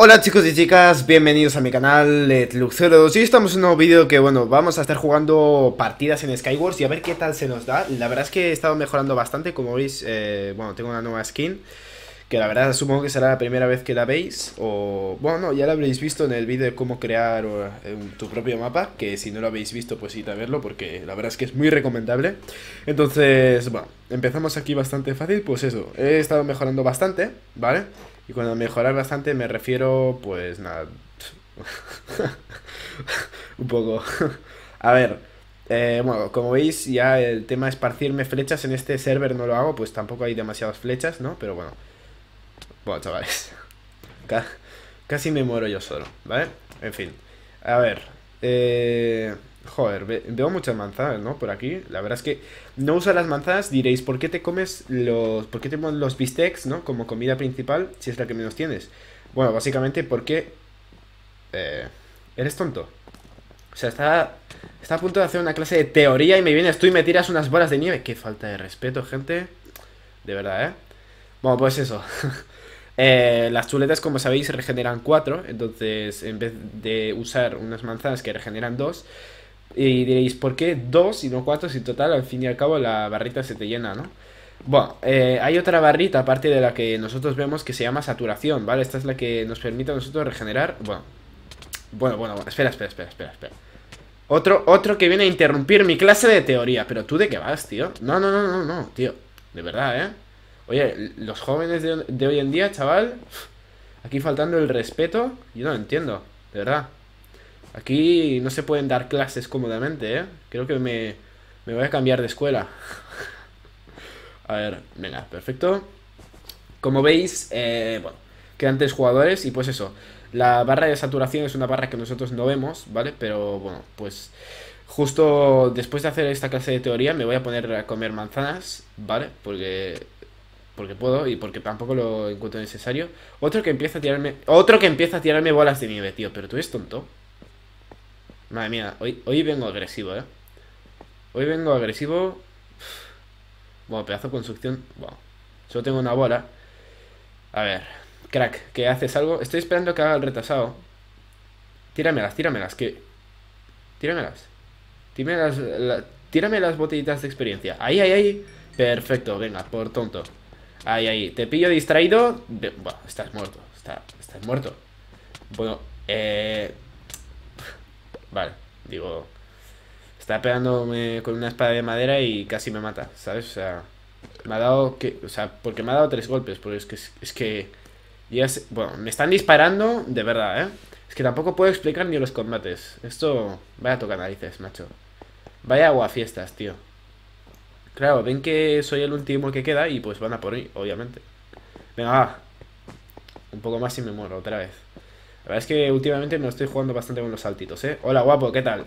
Hola chicos y chicas, bienvenidos a mi canal Luxeros. Y hoy estamos en un nuevo vídeo que, bueno, vamos a estar jugando partidas en Skywars y a ver qué tal se nos da. La verdad es que he estado mejorando bastante, como veis, bueno, tengo una nueva skin que la verdad supongo que será la primera vez que la veis. O, bueno, no, ya la habréis visto en el vídeo de cómo crear tu propio mapa, que si no lo habéis visto pues id a verlo porque la verdad es que es muy recomendable. Entonces, bueno, empezamos aquí bastante fácil, pues eso, he estado mejorando bastante, ¿vale? Y cuando mejorar bastante me refiero, pues nada, un poco. A ver, bueno, como veis ya el tema de esparcirme flechas en este server no lo hago, pues tampoco hay demasiadas flechas, ¿no? Pero bueno, chavales, ca- casi me muero yo solo, ¿vale? En fin, a ver, joder, veo muchas manzanas, ¿no? Por aquí, la verdad es que no uso las manzanas, diréis, ¿por qué te comes por qué te pones los bistecs, ¿no? Como comida principal, si es la que menos tienes? Bueno, básicamente porque eres tonto. O sea, está a punto de hacer una clase de teoría y me vienes tú y me tiras unas bolas de nieve. Qué falta de respeto, gente. De verdad, ¿eh? Bueno, pues eso. Las chuletas, como sabéis, regeneran 4. Entonces, en vez de usar unas manzanas que regeneran 2, y diréis, ¿por qué 2 y no 4? Si en total, al fin y al cabo, la barrita se te llena, ¿no? Bueno, hay otra barrita aparte de la que nosotros vemos que se llama saturación, ¿vale? Esta es la que nos permite a nosotros regenerar. Bueno, espera. Otro que viene a interrumpir mi clase de teoría. Pero tú de qué vas, tío. No, tío. De verdad, ¿eh? Oye, los jóvenes de hoy en día, chaval, aquí faltando el respeto, yo no lo entiendo, de verdad. Aquí no se pueden dar clases cómodamente, ¿eh? Creo que me voy a cambiar de escuela. A ver, venga, perfecto. Como veis, bueno, quedan 3 jugadores y pues eso. La barra de saturación es una barra que nosotros no vemos, ¿vale? Pero bueno, pues justo después de hacer esta clase de teoría me voy a poner a comer manzanas, ¿vale? Porque puedo y porque tampoco lo encuentro necesario. Otro que empieza a tirarme bolas de nieve, tío. Pero tú eres tonto. Madre mía, hoy vengo agresivo, ¿eh? Hoy vengo agresivo. Bueno, pedazo de construcción. Bueno, solo tengo una bola. A ver, crack, ¿qué haces algo? Estoy esperando que haga el retrasado. Tíramelas, que... Tíramelas. Tírame las botellitas de experiencia. Ahí. Perfecto, venga, por tonto. Ahí. Te pillo distraído. Bueno, estás muerto. Estás muerto. Bueno, vale, digo... Está pegándome con una espada de madera y casi me mata, ¿sabes? O sea, me ha dado que... O sea, porque me ha dado 3 golpes, porque es que bueno, me están disparando de verdad, ¿eh? Es que tampoco puedo explicar ni los combates. Esto... Vaya toca narices, macho. Vaya aguafiestas, tío. Claro, ven que soy el último que queda y pues van a por mí, obviamente. Venga, va. Un poco más y me muero otra vez. La verdad es que últimamente no estoy jugando bastante con los saltitos, ¿eh? Hola, guapo, ¿qué tal?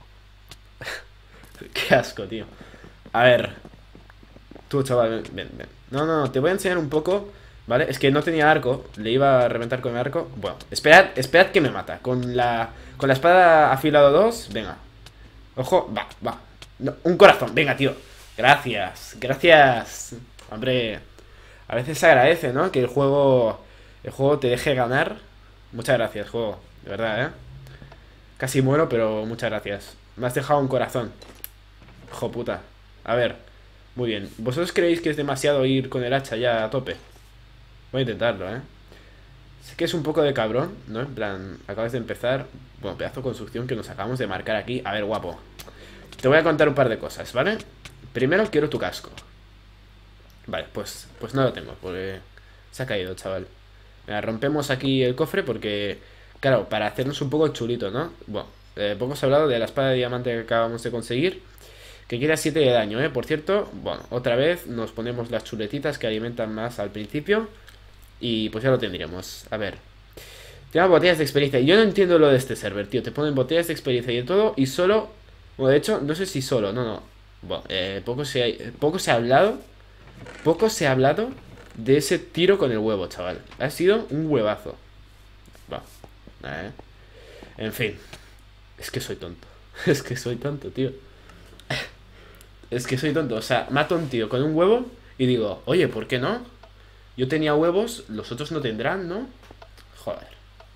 Qué asco, tío. A ver. Tú, chaval, ven. No, te voy a enseñar un poco, ¿vale? Es que no tenía arco. Le iba a reventar con el arco. Bueno, esperad que me mata. Con la espada afilado 2. Venga. Ojo, va. No, un corazón, venga, tío. Gracias. Hombre, a veces se agradece, ¿no? Que el juego te deje ganar. Muchas gracias, juego. De verdad, ¿eh? Casi muero, pero muchas gracias. Me has dejado un corazón. Hijo puta. A ver, muy bien. ¿Vosotros creéis que es demasiado ir con el hacha ya a tope? Voy a intentarlo, ¿eh? Sé que es un poco de cabrón, ¿no? En plan, acabas de empezar. Bueno, pedazo de construcción que nos acabamos de marcar aquí. A ver, guapo, te voy a contar un par de cosas, ¿vale? Primero, quiero tu casco. Vale, pues no lo tengo, porque se ha caído, chaval. Mira, rompemos aquí el cofre porque, claro, para hacernos un poco chulito, ¿no? Bueno, poco se ha hablado de la espada de diamante que acabamos de conseguir, que quita 7 de daño, ¿eh? Por cierto, bueno, otra vez nos ponemos las chuletitas que alimentan más al principio. Y pues ya lo tendríamos. A ver, tema botellas de experiencia. Yo no entiendo lo de este server, tío. Te ponen botellas de experiencia y de todo y solo... Bueno, de hecho, no sé si solo, no. Bueno, poco se ha hablado. Poco se ha hablado de ese tiro con el huevo, chaval. Ha sido un huevazo. Va, en fin. Es que soy tonto. Es que soy tonto, tío. Es que soy tonto. O sea, mato a un tío con un huevo y digo, oye, ¿por qué no? Yo tenía huevos, los otros no tendrán, ¿no? Joder.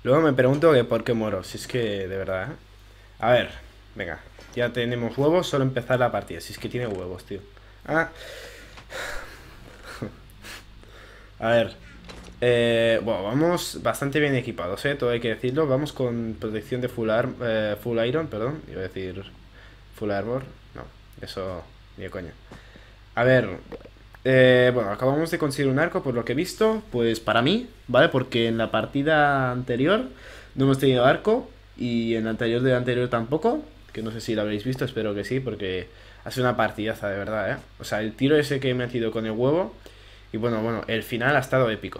Luego me pregunto que por qué muero. Si es que, de verdad, ¿eh? A ver, venga. Ya tenemos huevos, solo empezar la partida. Si es que tiene huevos, tío. Ah, a ver. Bueno, vamos bastante bien equipados, todo hay que decirlo. Vamos con protección de full iron, perdón. Iba a decir full armor. No, eso ni de coña. A ver, bueno, acabamos de conseguir un arco por lo que he visto. Pues para mí, ¿vale? Porque en la partida anterior no hemos tenido arco. Y en la anterior de la anterior tampoco. Que no sé si lo habréis visto, espero que sí. Porque ha sido una partidaza, de verdad, ¿eh? O sea, el tiro ese que he metido con el huevo. Y bueno, el final ha estado épico.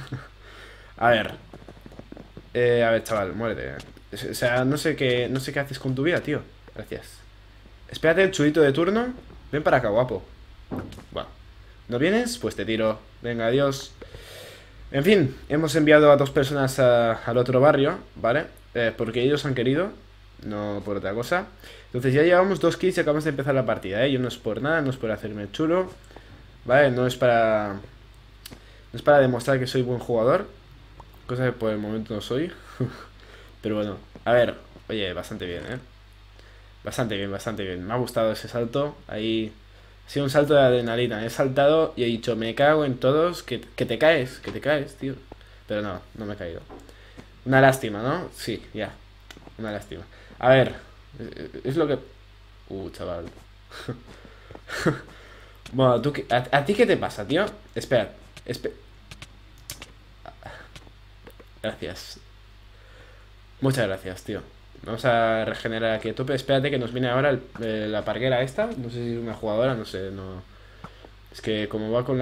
A ver, chaval, muérete. O sea, no sé qué haces con tu vida, tío. Gracias. Espérate el chulito de turno. Ven para acá, guapo. Bueno, ¿no vienes? Pues te tiro. Venga, adiós. En fin, hemos enviado a dos personas al otro barrio, ¿vale? Porque ellos han querido, no por otra cosa. Entonces ya llevamos 2 kills y acabamos de empezar la partida, ¿eh? Yo no es por nada, no es por hacerme el chulo, ¿vale? No es para demostrar que soy buen jugador, cosa que por el momento no soy. Pero bueno, a ver, oye, bastante bien, ¿eh? Bastante bien, bastante bien. Me ha gustado ese salto. Ahí ha sido un salto de adrenalina. He saltado y he dicho, me cago en todos. Que te caes, tío. Pero no, no me he caído. Una lástima, ¿no? Sí, ya. Una lástima. A ver, es lo que... chaval. Bueno, ¿a ti qué te pasa, tío? Espera, espera. Gracias. Muchas gracias, tío. Vamos a regenerar aquí a tope. Espérate que nos viene ahora la parguera esta. No sé si es una jugadora, no sé, no. Es que como va con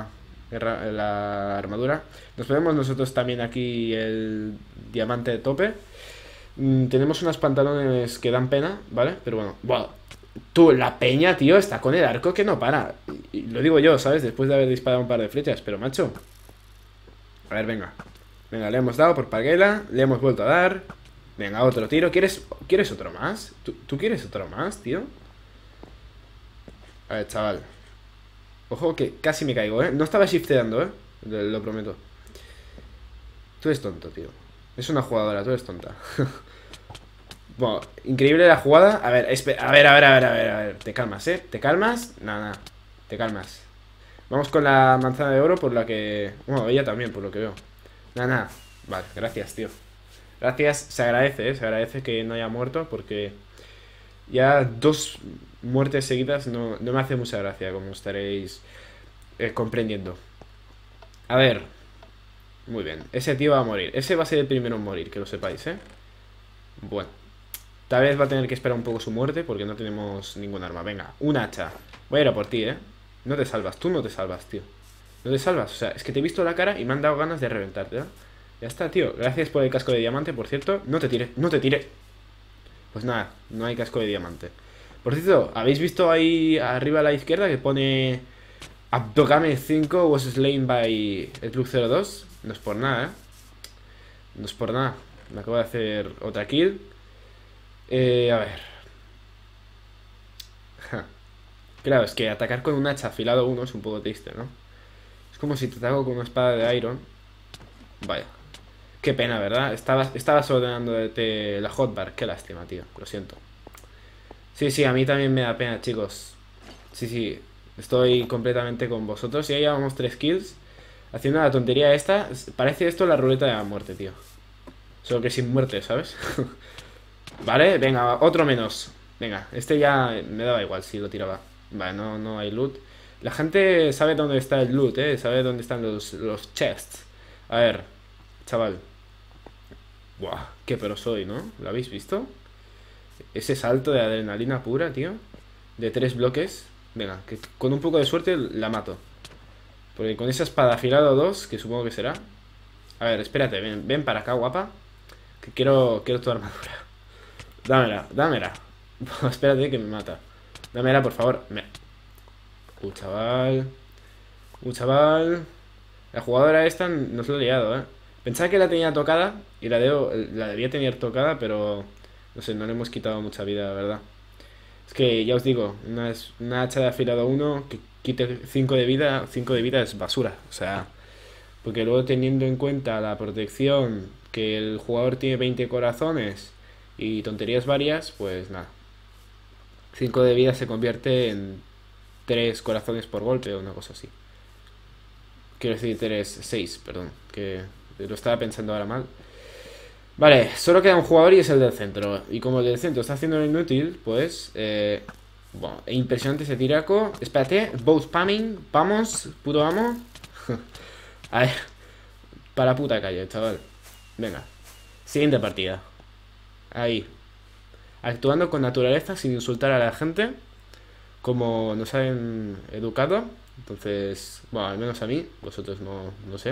la armadura. Nos ponemos nosotros también aquí el diamante de tope. Tenemos unos pantalones que dan pena, ¿vale? Pero bueno, wow. Tú, la peña, tío, está con el arco que no para. Y lo digo yo, ¿sabes? Después de haber disparado un par de flechas. Pero, macho. A ver, venga. Venga, le hemos dado por parguela. Le hemos vuelto a dar. Venga, otro tiro. ¿Quieres otro más? ¿Tú quieres otro más, tío? A ver, chaval. Ojo que casi me caigo, ¿eh? No estaba shifteando, ¿eh? Lo prometo. Tú eres tonto, tío. Es una jugadora, tú eres tonta. Bueno, increíble la jugada. A ver, a ver. Te calmas, ¿eh? ¿Te calmas? Nada, te calmas. Vamos con la manzana de oro por la que... Bueno, ella también, por lo que veo. Nada. Vale, gracias, tío. Gracias, se agradece, ¿eh? Se agradece que no haya muerto porque ya 2 muertes seguidas no me hace mucha gracia, como estaréis comprendiendo. A ver, muy bien, ese tío va a morir. Ese va a ser el primero en morir, que lo sepáis, ¿eh? Bueno, tal vez va a tener que esperar un poco su muerte porque no tenemos ningún arma. Venga, un hacha. Voy a ir a por ti, ¿eh? No te salvas, tú no te salvas, tío. No te salvas, o sea, es que te he visto la cara y me han dado ganas de reventarte, ¿eh? Ya está, tío. Gracias por el casco de diamante, por cierto. No te tire, no te tire. Pues nada, no hay casco de diamante. Por cierto, ¿habéis visto ahí arriba a la izquierda que pone Abdogame 5 was slain by Slug02? No es por nada, ¿eh? No es por nada. Me acabo de hacer otra kill. A ver. Ja. Claro, es que atacar con un hacha afilado 1 es un poco triste, ¿no? Es como si te ataco con una espada de iron. Vaya. Qué pena, ¿verdad? Estabas ordenándote la hotbar. Qué lástima, tío. Lo siento. Sí, a mí también me da pena, chicos. Sí. Estoy completamente con vosotros. Y ya llevamos 3 kills. Haciendo la tontería esta. Parece esto la ruleta de la muerte, tío. Solo que sin muerte, ¿sabes? Vale, venga, otro menos. Venga, este ya me daba igual si lo tiraba. Vale, no hay loot. La gente sabe dónde está el loot, sabe dónde están los chests. A ver, chaval. Buah, qué pero soy, ¿no? ¿Lo habéis visto? Ese salto de adrenalina pura, tío. De 3 bloques. Venga, que con un poco de suerte la mato. Porque con esa espada afilada 2, que supongo que será. A ver, espérate, ven para acá, guapa. Que quiero tu armadura. Dámela. Espérate que me mata. Dámela, por favor. Chaval. Chaval. La jugadora esta nos lo ha liado, Pensaba que la tenía tocada. Y la debía tener tocada, pero... No sé, no le hemos quitado mucha vida, la verdad. Es que, ya os digo, una hacha de afilado 1 que quite 5 de vida. 5 de vida es basura. O sea, Porque luego teniendo en cuenta la protección, que el jugador tiene 20 corazones y tonterías varias, pues nada. 5 de vida se convierte en 3 corazones por golpe o una cosa así. Quiero decir 6, perdón. Que lo estaba pensando ahora mal. Vale, solo queda un jugador y es el del centro. Y como el del centro está haciendo lo inútil, pues... bueno, impresionante ese tiraco. Espérate, bow spamming. Vamos, puto amo. A ver, para puta calle, chaval. Venga, siguiente partida. Ahí. Actuando con naturaleza sin insultar a la gente, como nos han educado. Entonces, bueno, al menos a mí. Vosotros no sé.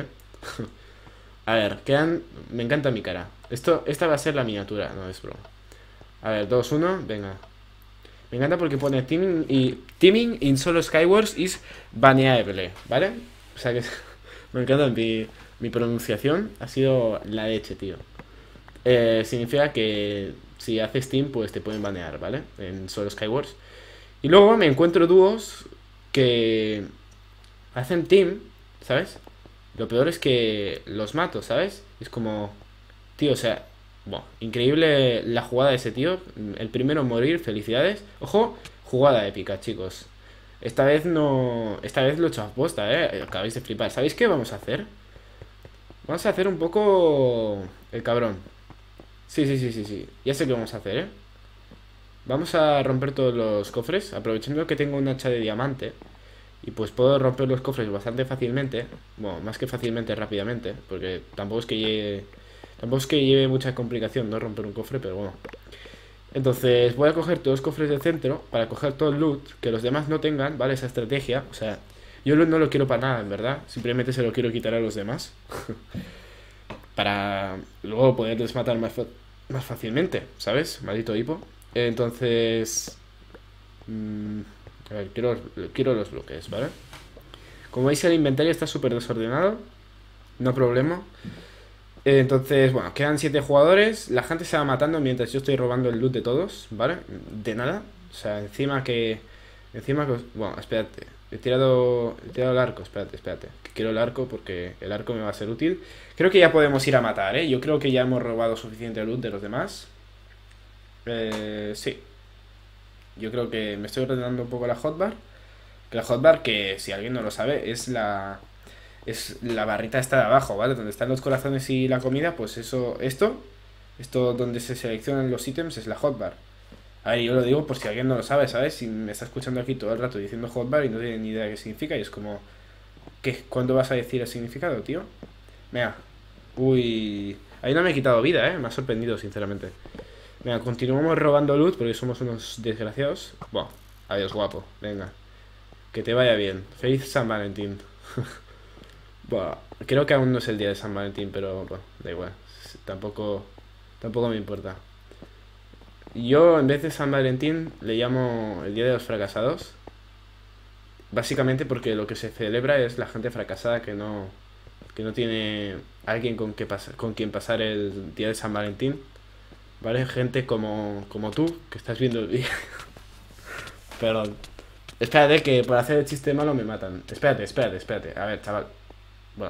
A ver, quedan... Me encanta mi cara. Esta va a ser la miniatura, no es broma. A ver, 2, 1, venga. Me encanta porque pone teaming in solo Skywars is baneable, ¿vale? O sea que me encanta mi pronunciación. Ha sido la leche, tío. Significa que si haces team, pues te pueden banear, ¿vale? En solo Skywars. Y luego me encuentro dúos que hacen team, ¿sabes? Lo peor es que los mato, ¿sabes? Es como... Tío, o sea... Bueno, increíble la jugada de ese tío. El primero en morir, felicidades. Ojo, jugada épica, chicos. Esta vez no... Esta vez lo he hecho a posta, acabáis de flipar. ¿Sabéis qué vamos a hacer? Vamos a hacer un poco... El cabrón. Sí. Ya sé qué vamos a hacer, Vamos a romper todos los cofres. Aprovechando que tengo un hacha de diamante. Y pues puedo romper los cofres bastante fácilmente. Bueno, más que fácilmente, rápidamente. Porque tampoco es que lleve mucha complicación, ¿no? Romper un cofre, pero bueno. Entonces voy a coger todos los cofres del centro para coger todo el loot que los demás no tengan, ¿vale? Esa estrategia. O sea, yo el loot no lo quiero para nada, en verdad. Simplemente se lo quiero quitar a los demás. Para luego poderles matar más fácilmente, ¿sabes? Maldito hipo. Entonces... a ver, quiero los bloques, ¿vale? Como veis el inventario está súper desordenado. No problema. Entonces, bueno, quedan 7 jugadores. La gente se va matando mientras yo estoy robando el loot de todos, ¿vale? De nada. O sea, encima que... Bueno, espérate. He tirado el arco, espérate. Que quiero el arco porque el arco me va a ser útil. Creo que ya podemos ir a matar, ¿eh? Yo creo que ya hemos robado suficiente loot de los demás. Sí. Yo creo que me estoy ordenando un poco la hotbar. Que la hotbar, que si alguien no lo sabe, es la barrita esta de abajo, ¿vale? Donde están los corazones y la comida, pues esto donde se seleccionan los ítems es la hotbar. A ver, yo lo digo por si alguien no lo sabe, ¿sabes? Si me está escuchando aquí todo el rato diciendo hotbar y no tiene ni idea de qué significa, y es como... ¿Cuándo vas a decir el significado, tío? Mira. Uy... Ahí no me he quitado vida, Me ha sorprendido, sinceramente. Venga, continuamos robando loot porque somos unos desgraciados. Bueno, adiós, guapo. Venga. Que te vaya bien. Feliz San Valentín. Bueno, creo que aún no es el día de San Valentín, pero bueno, da igual. Tampoco me importa. Yo, en vez de San Valentín, le llamo el Día de los Fracasados. Básicamente porque lo que se celebra es la gente fracasada que no tiene alguien con quien pasar el día de San Valentín. ¿Vale? Gente como tú, que estás viendo el vídeo. Perdón. Espérate, que por hacer el chiste malo me matan. Espérate. A ver, chaval. Bueno.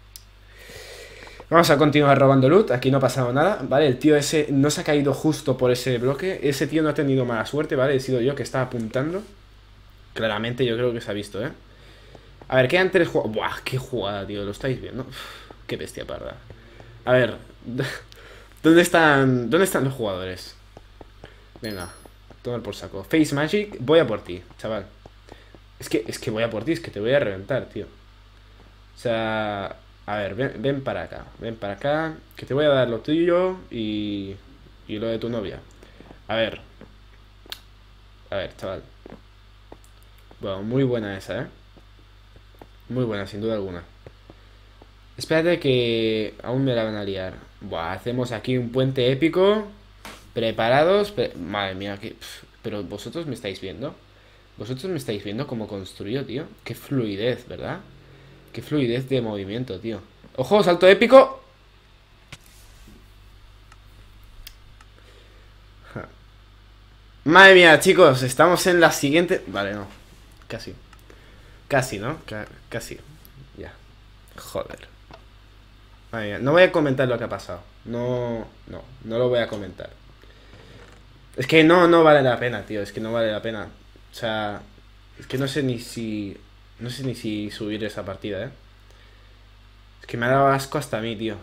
Vamos a continuar robando loot. Aquí no ha pasado nada, ¿vale? El tío ese no se ha caído justo por ese bloque. Ese tío no ha tenido mala suerte, ¿vale? He sido yo que estaba apuntando. Claramente yo creo que se ha visto, A ver, quedan 3 jugadas. Buah, qué jugada, tío. ¿Lo estáis viendo? Uf, qué bestia parda. A ver. ¿Dónde están los jugadores? Venga, tomar por saco. Face Magic, voy a por ti, chaval. Es que voy a por ti, es que te voy a reventar, tío. O sea, a ver, ven para acá, que te voy a dar lo tuyo y lo de tu novia. A ver, chaval. Bueno, muy buena esa, Muy buena, sin duda alguna. Espérate que aún me la van a liar. Buah, hacemos aquí un puente épico. Preparados. Madre mía, pero vosotros me estáis viendo. Vosotros me estáis viendo cómo construyo, tío. Qué fluidez, ¿verdad? Qué fluidez de movimiento, tío. ¡Ojo, salto épico! Ja. Madre mía, chicos, estamos en la siguiente... Vale, no. Casi, ¿no? Casi. Ya. Joder. Madre mía, no voy a comentar lo que ha pasado. No lo voy a comentar. Es que no vale la pena, tío. Es que no vale la pena. O sea, es que no sé ni si. No sé ni si subir esa partida, ¿eh? Es que me ha dado asco hasta a mí, tío.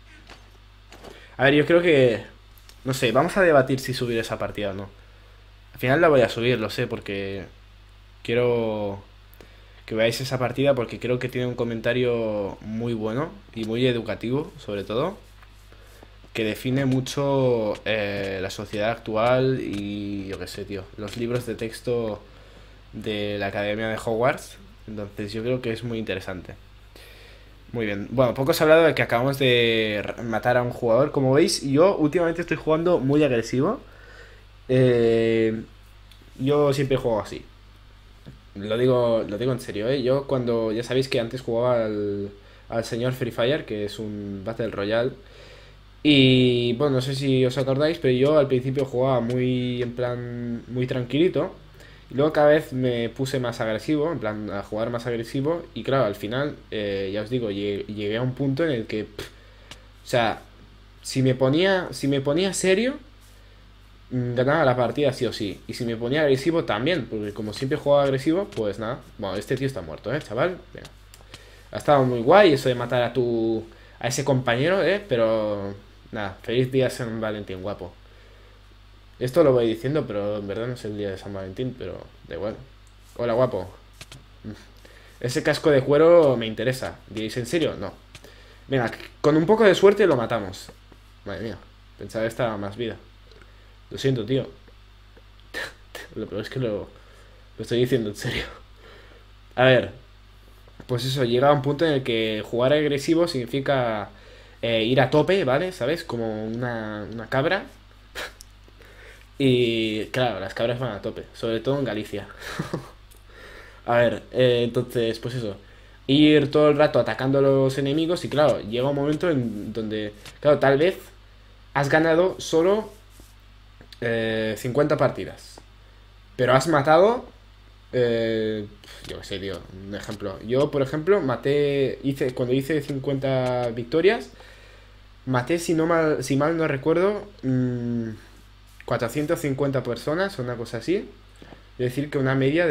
A ver, yo creo que. No sé, vamos a debatir si subir esa partida o no. Al final la voy a subir, lo sé, porque quiero que veáis esa partida porque creo que tiene un comentario muy bueno y muy educativo, sobre todo, que define mucho la sociedad actual y yo qué sé, tío, los libros de texto de la Academia de Hogwarts. Entonces yo creo que es muy interesante. Muy bien. Bueno, poco se ha hablado de que acabamos de matar a un jugador. Como veis, yo últimamente estoy jugando muy agresivo. Eh, yo siempre juego así. Lo digo en serio, ¿eh? Yo cuando, ya sabéis que antes jugaba al señor Free Fire, que es un Battle Royale. Y bueno, no sé si os acordáis, pero yo al principio jugaba muy en plan, muy tranquilito. Y luego cada vez me puse más agresivo, en plan, a jugar más agresivo. Y claro, al final, ya os digo, llegué a un punto en el que, o sea, si me ponía serio, ganaba la partida sí o sí. Y si me ponía agresivo también, porque como siempre jugaba agresivo, pues nada. Bueno, este tío está muerto, chaval. Venga. Ha estado muy guay eso de matar a ese compañero, pero nada, feliz día San Valentín, guapo. Esto lo voy diciendo, pero en verdad no es el día de San Valentín, pero da igual. Hola, guapo. Ese casco de cuero me interesa. ¿Diréis en serio? No. Venga, con un poco de suerte lo matamos. Madre mía, pensaba que estaba más vida. Lo siento, tío. Lo peor es que lo estoy diciendo en serio. A ver, pues eso, llega a un punto en el que jugar agresivo significa ir a tope, ¿vale? ¿Sabes? Como una cabra. Y claro, las cabras van a tope, sobre todo en Galicia. A ver, entonces, pues eso. Ir todo el rato atacando a los enemigos y claro, llega un momento en donde, claro, tal vez has ganado solo 50 partidas. Pero has matado, eh, yo qué sé, tío, un ejemplo. Yo, por ejemplo, cuando hice 50 victorias, maté, si mal no recuerdo, 450 personas o una cosa así. Es decir, que una media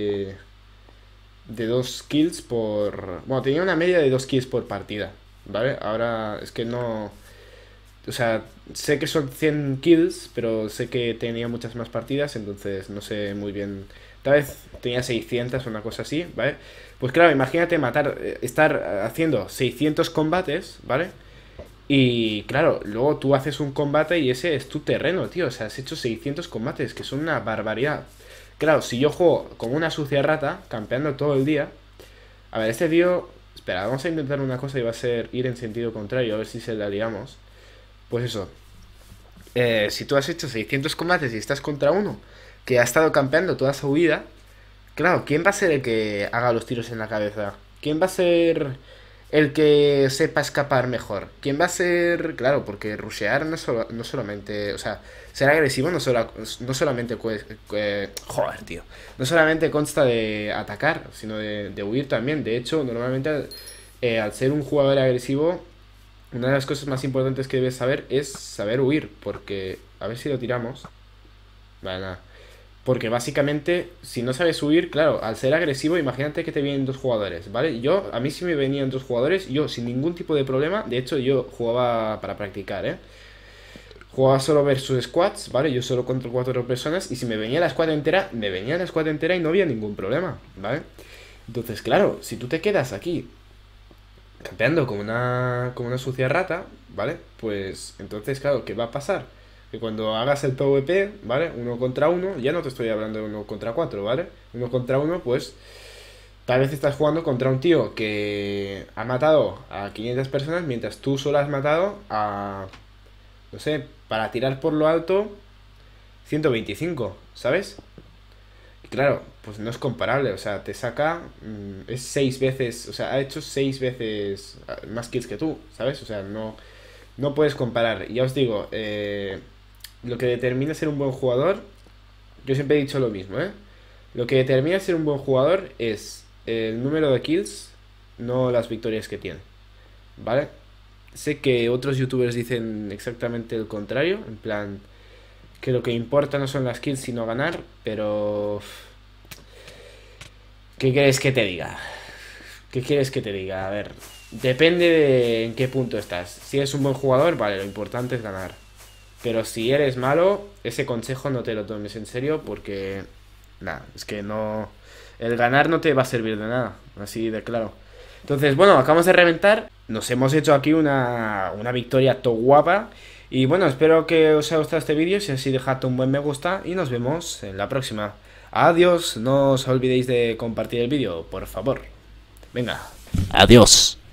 de 2 kills por... Bueno, tenía una media de 2 kills por partida, ¿vale? Ahora es que no... O sea, sé que son 100 kills, pero sé que tenía muchas más partidas, entonces no sé muy bien. Tal vez tenía 600 o una cosa así, ¿vale? Pues claro, imagínate estar haciendo 600 combates, ¿vale? Y claro, luego tú haces un combate y ese es tu terreno, tío. O sea, has hecho 600 combates, que son una barbaridad. Claro, si yo juego como una sucia rata, campeando todo el día. A ver, este tío... Espera, vamos a intentar una cosa y va a ser ir en sentido contrario, a ver si se la liamos. Pues eso, si tú has hecho 600 combates y estás contra uno que ha estado campeando toda su vida, claro, ¿quién va a ser el que haga los tiros en la cabeza? ¿Quién va a ser el que sepa escapar mejor? ¿Quién va a ser...? Claro, porque rushear no solamente... O sea, ser agresivo no solamente... joder, tío. No solamente consta de atacar, sino de huir también. De hecho, normalmente al ser un jugador agresivo, una de las cosas más importantes que debes saber es saber huir, porque... A ver si lo tiramos. Vale, nada. Porque básicamente, si no sabes huir, claro, al ser agresivo, imagínate que te vienen dos jugadores, ¿vale? A mí si me venían dos jugadores, yo sin ningún tipo de problema, de hecho yo jugaba para practicar, ¿eh? Jugaba solo versus squads, ¿vale? Yo solo contra 4 personas, y si me venía la squad entera, me venía la squad entera y no había ningún problema, ¿vale? Entonces, claro, si tú te quedas aquí campeando como una sucia rata, ¿vale? Pues entonces, claro, ¿qué va a pasar? Que cuando hagas el PvP, ¿vale? Uno contra uno, ya no te estoy hablando de uno contra cuatro, ¿vale? Uno contra uno, pues tal vez estás jugando contra un tío que ha matado a 500 personas mientras tú solo has matado a, no sé, para tirar por lo alto, 125, ¿sabes? Y claro, pues no es comparable, o sea, te saca, es 6 veces, o sea, ha hecho 6 veces más kills que tú, ¿sabes? O sea, no puedes comparar. Ya os digo, lo que determina ser un buen jugador, yo siempre he dicho lo mismo, ¿eh? Lo que determina ser un buen jugador es el número de kills, no las victorias que tiene, ¿vale? sé que otros youtubers dicen exactamente el contrario, en plan, que lo que importa no son las kills sino ganar, pero... ¿Qué quieres que te diga? ¿Qué quieres que te diga? A ver, depende de en qué punto estás. Si eres un buen jugador, vale, lo importante es ganar. Pero si eres malo, ese consejo no te lo tomes en serio porque... Nada, es que no... El ganar no te va a servir de nada, así de claro. Entonces, bueno, acabamos de reventar. Nos hemos hecho aquí una victoria to guapa. Y bueno, espero que os haya gustado este vídeo. Si así, dejad un buen me gusta y nos vemos en la próxima. Adiós, no os olvidéis de compartir el vídeo, por favor. Venga. Adiós.